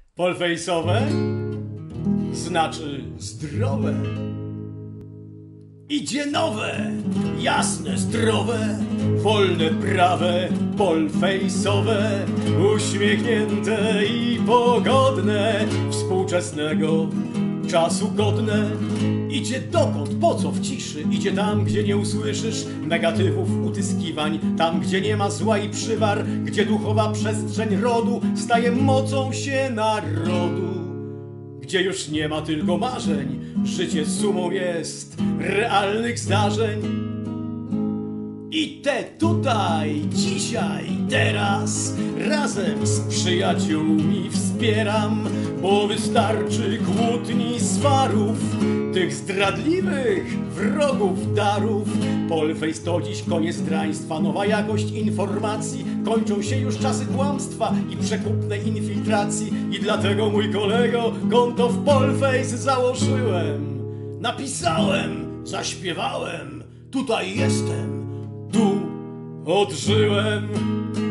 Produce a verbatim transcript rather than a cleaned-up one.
Polfejsowe znaczy zdrowe. Idzie nowe, jasne, zdrowe, wolne, prawe, polfejsowe, uśmiechnięte i pogodne, współczesnego czasu godne. Idzie dokąd, po co w ciszy? Idzie tam, gdzie nie usłyszysz negatywów, utyskiwań, tam, gdzie nie ma zła i przywar, gdzie duchowa przestrzeń rodu staje mocą się narodu, gdzie już nie ma tylko marzeń, życie sumą jest realnych zdarzeń. I te tutaj, dzisiaj, teraz, razem z przyjaciółmi wspieram, bo wystarczy kłótni, swarów, tych zdradliwych wrogów darów. Polfejs to dziś koniec draństwa, nowa jakość informacji, kończą się już czasy kłamstwa i przekupnej infiltracji. I dlatego, mój kolego, konto w Polfejs założyłem. Napisałem, zaśpiewałem, tutaj jestem, tu odżyłem.